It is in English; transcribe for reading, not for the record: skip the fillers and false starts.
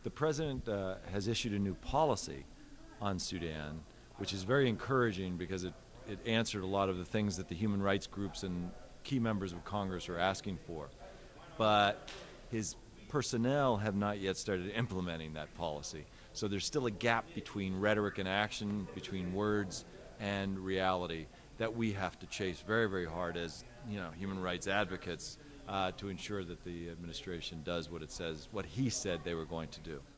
The president has issued a new policy on Sudan, which is very encouraging because it answered a lot of the things that the human rights groups and key members of Congress are asking for. But his personnel have not yet started implementing that policy. So there's still a gap between rhetoric and action, between words and reality, that we have to chase very, very hard as human rights advocates to ensure that the administration does what he said they were going to do.